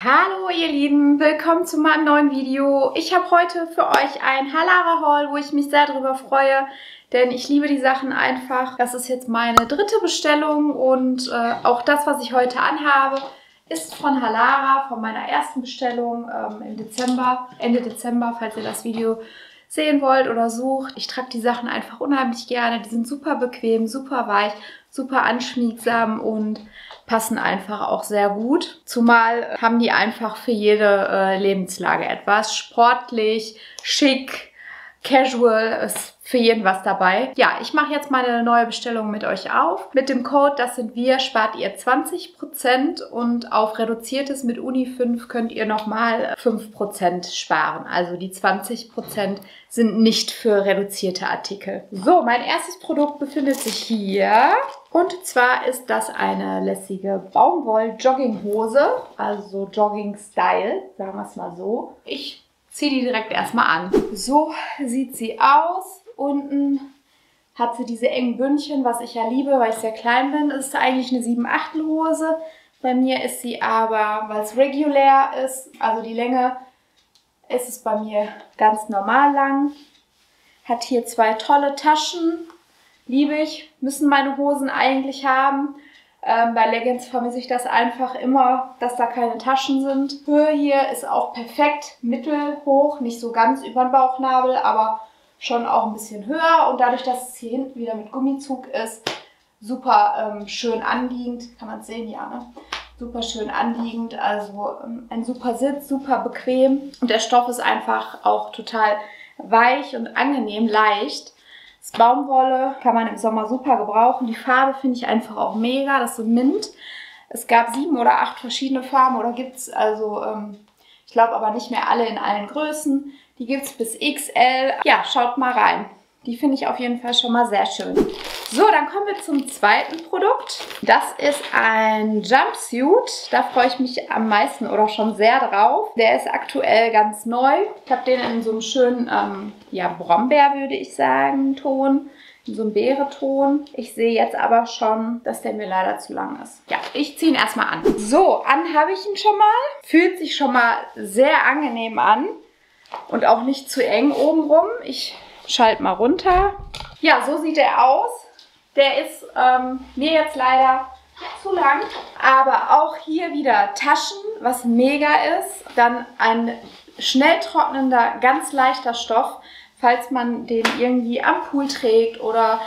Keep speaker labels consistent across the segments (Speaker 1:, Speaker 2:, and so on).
Speaker 1: Hallo ihr Lieben, willkommen zu meinem neuen Video. Ich habe heute für euch ein Halara-Haul, wo ich mich sehr darüber freue, denn ich liebe die Sachen einfach. Das ist jetzt meine dritte Bestellung und auch das, was ich heute anhabe, ist von Halara, von meiner ersten Bestellung im Dezember, Ende Dezember, falls ihr das Video sehen wollt oder sucht. Ich trage die Sachen einfach unheimlich gerne. Die sind super bequem, super weich, super anschmiegsam und passen einfach auch sehr gut. Zumal haben die einfach für jede Lebenslage etwas. Sportlich, schick, casual, ist für jeden was dabei. Ja, ich mache jetzt meine neue Bestellung mit euch auf. Mit dem Code Das sind wir spart ihr 20% und auf reduziertes mit Uni 5 könnt ihr nochmal 5% sparen. Also die 20% sind nicht für reduzierte Artikel. So, mein erstes Produkt befindet sich hier. Und zwar ist das eine lässige Baumwoll-Jogginghose, also Jogging-Style, sagen wir es mal so. Ich ziehe die direkt erstmal an. So sieht sie aus. Unten hat sie diese engen Bündchen, was ich ja liebe, weil ich sehr klein bin. Es ist eigentlich eine 7/8 Hose. Bei mir ist sie aber, weil es regulär ist, also die Länge, ist es bei mir ganz normal lang. Hat hier zwei tolle Taschen. Liebe ich, müssen meine Hosen eigentlich haben. Bei Leggings vermisse ich das einfach immer, dass da keine Taschen sind. Höhe hier ist auch perfekt, mittelhoch, nicht so ganz über den Bauchnabel, aber schon auch ein bisschen höher. Und dadurch, dass es hier hinten wieder mit Gummizug ist, super schön anliegend. Kann man es sehen? Ja, ne? Super schön anliegend, also ein super Sitz, super bequem. Und der Stoff ist einfach auch total weich und angenehm, leicht. Das Baumwolle kann man im Sommer super gebrauchen. Die Farbe finde ich einfach auch mega. Das ist so Mint. Es gab 7 oder 8 verschiedene Farben oder gibt es, also ich glaube aber nicht mehr alle in allen Größen. Die gibt es bis XL. Ja, schaut mal rein. Die finde ich auf jeden Fall schon mal sehr schön. So, dann kommen wir zum zweiten Produkt. Das ist ein Jumpsuit. Da freue ich mich am meisten oder schon sehr drauf. Der ist aktuell ganz neu. Ich habe den in so einem schönen, ja, Brombeer würde ich sagen, Ton. In so einem Beereton. Ich sehe jetzt aber schon, dass der mir leider zu lang ist. Ja, ich ziehe ihn erstmal an. So, an habe ich ihn schon mal. Fühlt sich schon mal sehr angenehm an. Und auch nicht zu eng obenrum. Ich schalte mal runter. Ja, so sieht er aus. Der ist mir jetzt leider zu lang. Aber auch hier wieder Taschen, was mega ist. Dann ein schnell trocknender, ganz leichter Stoff, falls man den irgendwie am Pool trägt oder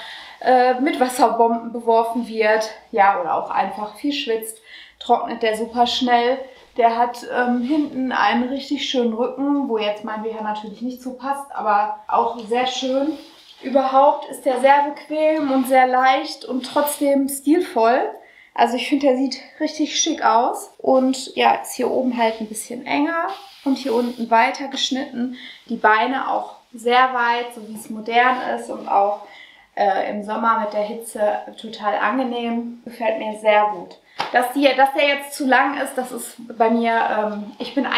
Speaker 1: mit Wasserbomben beworfen wird. Ja, oder auch einfach viel schwitzt. Trocknet der super schnell. Der hat hinten einen richtig schönen Rücken, wo jetzt mein BH natürlich nicht so passt, aber auch sehr schön. Überhaupt ist der sehr bequem und sehr leicht und trotzdem stilvoll. Also ich finde, der sieht richtig schick aus. Und ja, ist hier oben halt ein bisschen enger und hier unten weiter geschnitten. Die Beine auch sehr weit, so wie es modern ist und auch im Sommer mit der Hitze total angenehm. Gefällt mir sehr gut. Dass der jetzt zu lang ist, das ist bei mir, ich bin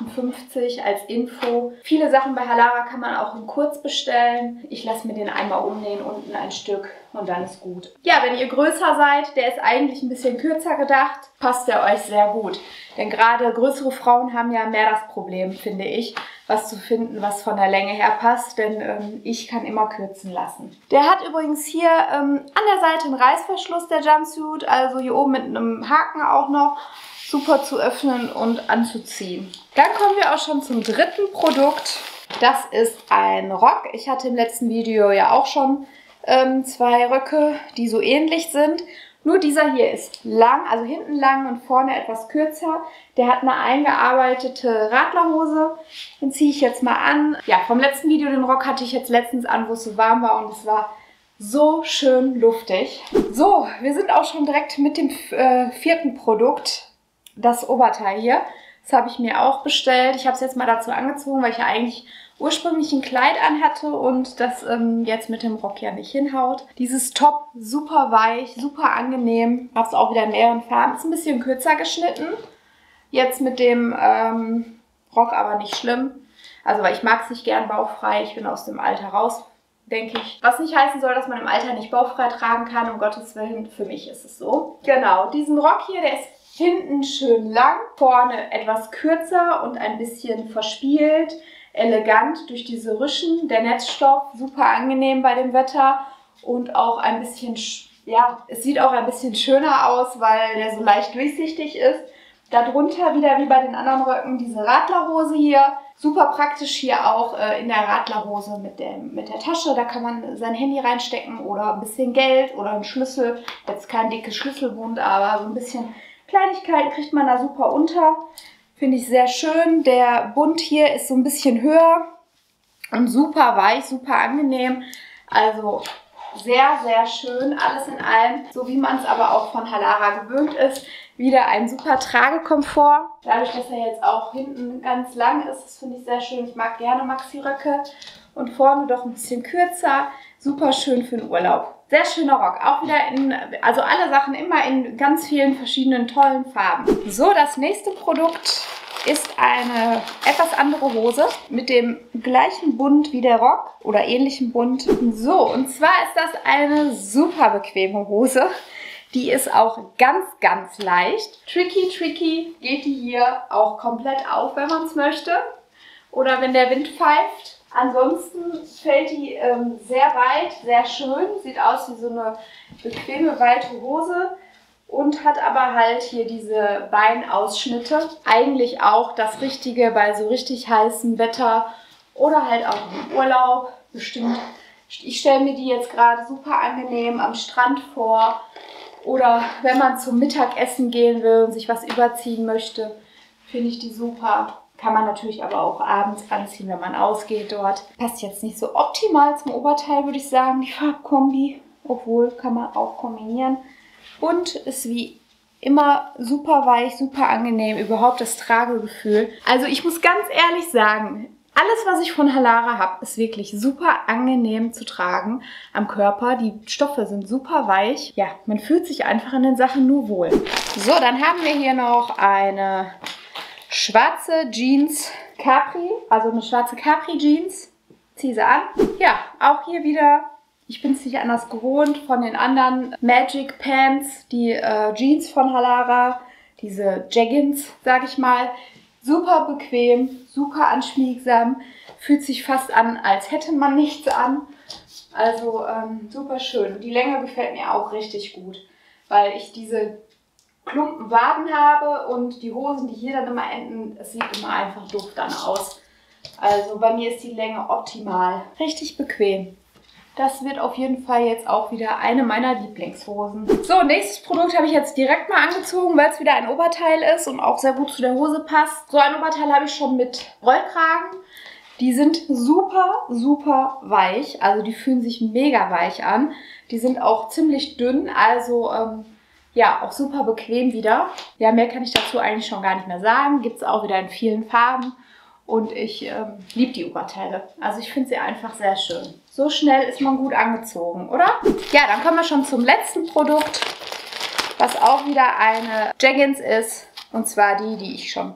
Speaker 1: 1,58 als Info. Viele Sachen bei Halara kann man auch in kurz bestellen. Ich lasse mir den einmal umnähen, unten ein Stück und dann ist gut. Ja, wenn ihr größer seid, der ist eigentlich ein bisschen kürzer gedacht, passt der euch sehr gut. Denn gerade größere Frauen haben ja mehr das Problem, finde ich, was zu finden, was von der Länge her passt, denn ich kann immer kürzen lassen. Der hat übrigens hier an der Seite einen Reißverschluss, der Jumpsuit, also hier oben mit einem Haken auch noch, super zu öffnen und anzuziehen. Dann kommen wir auch schon zum dritten Produkt. Das ist ein Rock. Ich hatte im letzten Video ja auch schon 2 Röcke, die so ähnlich sind. Nur dieser hier ist lang, also hinten lang und vorne etwas kürzer. Der hat eine eingearbeitete Radlerhose. Den ziehe ich jetzt mal an. Ja, vom letzten Video, den Rock hatte ich jetzt letztens an, wo es so warm war und es war so schön luftig. So, wir sind auch schon direkt mit dem vierten Produkt. Das Oberteil hier. Das habe ich mir auch bestellt. Ich habe es jetzt mal dazu angezogen, weil ich ja eigentlich ursprünglich ein Kleid anhatte und das jetzt mit dem Rock ja nicht hinhaut. Dieses Top, super weich, super angenehm. Habe es auch wieder in mehreren Farben. Ist ein bisschen kürzer geschnitten. Jetzt mit dem Rock aber nicht schlimm. Also, weil ich mag es nicht gern bauchfrei. Ich bin aus dem Alter raus, denke ich. Was nicht heißen soll, dass man im Alter nicht bauchfrei tragen kann. Um Gottes Willen, für mich ist es so. Genau, diesen Rock hier, der ist Hinten schön lang, vorne etwas kürzer und ein bisschen verspielt, elegant durch diese Rüschen. Der Netzstoff, super angenehm bei dem Wetter und auch ein bisschen, ja, es sieht auch ein bisschen schöner aus, weil der so leicht durchsichtig ist. Darunter wieder wie bei den anderen Röcken diese Radlerhose hier. Super praktisch hier auch in der Radlerhose mit der Tasche. Da kann man sein Handy reinstecken oder ein bisschen Geld oder einen Schlüssel. Jetzt kein dickes Schlüsselbund, aber so ein bisschen Kleinigkeiten kriegt man da super unter. Finde ich sehr schön. Der Bund hier ist so ein bisschen höher und super weich, super angenehm. Also sehr, sehr schön, alles in allem, so wie man es aber auch von Halara gewöhnt ist. Wieder ein super Tragekomfort. Dadurch, dass er jetzt auch hinten ganz lang ist, das finde ich sehr schön. Ich mag gerne Maxi-Röcke und vorne doch ein bisschen kürzer. Super schön für den Urlaub. Sehr schöner Rock, auch wieder also alle Sachen immer in ganz vielen verschiedenen tollen Farben. So, das nächste Produkt ist eine etwas andere Hose mit dem gleichen Bund wie der Rock oder ähnlichem Bund. So, und zwar ist das eine super bequeme Hose. Die ist auch ganz, ganz leicht. Tricky geht die hier auch komplett auf, wenn man es möchte. Oder wenn der Wind pfeift. Ansonsten fällt die sehr weit, sehr schön. Sieht aus wie so eine bequeme, weite Hose. Und hat aber halt hier diese Beinausschnitte. Eigentlich auch das Richtige bei so richtig heißem Wetter oder halt auch im Urlaub. Bestimmt. Ich stelle mir die jetzt gerade super angenehm am Strand vor. Oder wenn man zum Mittagessen gehen will und sich was überziehen möchte, finde ich die super. Kann man natürlich aber auch abends anziehen, wenn man ausgeht dort. Passt jetzt nicht so optimal zum Oberteil, würde ich sagen, die Farbkombi. Obwohl, kann man auch kombinieren. Und ist wie immer super weich, super angenehm. Überhaupt das Tragegefühl. Also ich muss ganz ehrlich sagen, alles, was ich von Halara habe, ist wirklich super angenehm zu tragen am Körper. Die Stoffe sind super weich. Ja, man fühlt sich einfach in den Sachen nur wohl. So, dann haben wir hier noch eine schwarze Jeans Capri, also eine schwarze Capri Jeans. Ziehe sie an. Ja, auch hier wieder, ich bin es nicht anders gewohnt von den anderen Magic Pants, die Jeans von Halara, diese Jeggings, sage ich mal. Super bequem, super anschmiegsam, fühlt sich fast an, als hätte man nichts an. Also super schön. Die Länge gefällt mir auch richtig gut, weil ich diese Klumpen Waden habe und die Hosen, die hier dann immer enden, es sieht immer einfach doof dann aus. Also bei mir ist die Länge optimal. Richtig bequem. Das wird auf jeden Fall jetzt auch wieder eine meiner Lieblingshosen. So, nächstes Produkt habe ich jetzt direkt mal angezogen, weil es wieder ein Oberteil ist und auch sehr gut zu der Hose passt. So ein Oberteil habe ich schon mit Rollkragen. Die sind super, super weich. Also die fühlen sich mega weich an. Die sind auch ziemlich dünn, also ja, auch super bequem wieder. Ja, mehr kann ich dazu eigentlich schon gar nicht mehr sagen. Gibt es auch wieder in vielen Farben. Und ich liebe die Oberteile. Also ich finde sie einfach sehr schön. So schnell ist man gut angezogen, oder? Ja, dann kommen wir schon zum letzten Produkt, was auch wieder eine Jeggings ist. Und zwar die ich schon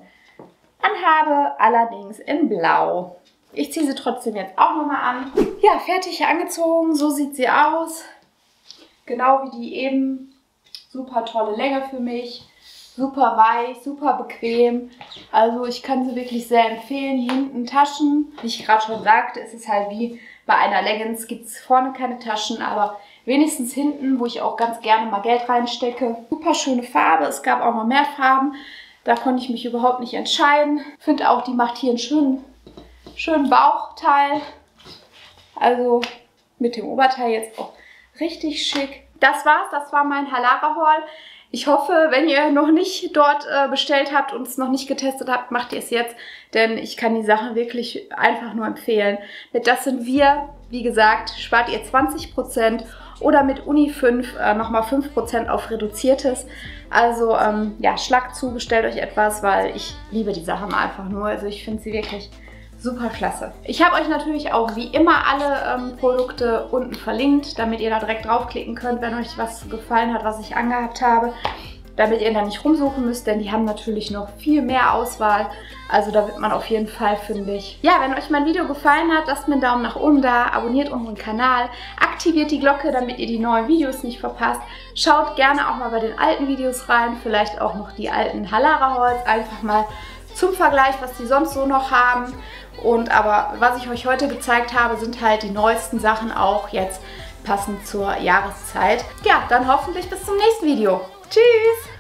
Speaker 1: anhabe, allerdings in Blau. Ich ziehe sie trotzdem jetzt auch nochmal an. Ja, fertig angezogen, so sieht sie aus. Genau wie die eben. Super tolle Länge für mich. Super weich, super bequem. Also ich kann sie wirklich sehr empfehlen. Hier hinten Taschen. Wie ich gerade schon sagte, ist es halt wie bei einer Leggings. Gibt es vorne keine Taschen, aber wenigstens hinten, wo ich auch ganz gerne mal Geld reinstecke. Super schöne Farbe. Es gab auch noch mehr Farben. Da konnte ich mich überhaupt nicht entscheiden. Ich finde auch, die macht hier einen schönen Bauchteil. Also mit dem Oberteil jetzt auch richtig schick. Das war's. Das war mein Halara Haul. Ich hoffe, wenn ihr noch nicht dort bestellt habt und es noch nicht getestet habt, macht ihr es jetzt, denn ich kann die Sachen wirklich einfach nur empfehlen. Mit Das sind wir, wie gesagt, spart ihr 20% oder mit Uni 5 nochmal 5% auf Reduziertes. Also ja, schlagt zu, bestellt euch etwas, weil ich liebe die Sachen einfach nur. Also ich finde sie wirklich super klasse. Ich habe euch natürlich auch wie immer alle Produkte unten verlinkt, damit ihr da direkt draufklicken könnt, wenn euch was gefallen hat, was ich angehabt habe. damit ihr da nicht rumsuchen müsst, denn die haben natürlich noch viel mehr Auswahl. Also da wird man auf jeden Fall fündig. Ja, wenn euch mein Video gefallen hat, lasst mir einen Daumen nach oben da, abonniert unseren Kanal, aktiviert die Glocke, damit ihr die neuen Videos nicht verpasst. Schaut gerne auch mal bei den alten Videos rein, vielleicht auch noch die alten Halara Hauls, einfach mal zum Vergleich, was die sonst so noch haben. Aber was ich euch heute gezeigt habe, sind halt die neuesten Sachen auch jetzt passend zur Jahreszeit. Ja, dann hoffentlich bis zum nächsten Video. Tschüss!